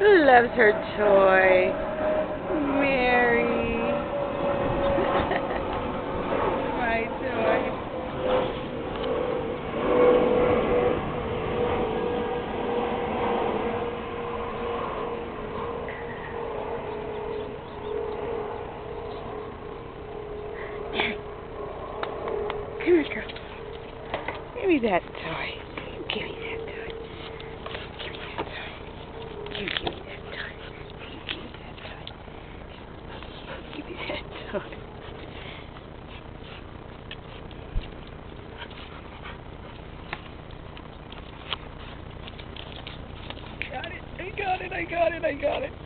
Loves her toy. Mary. My toy. Come here, girl. Give me that toy. Give me that toy. Give me that toy. You give me that toy. You give me that toy. Give me that toy. Got it. I got it. I got it. I got it.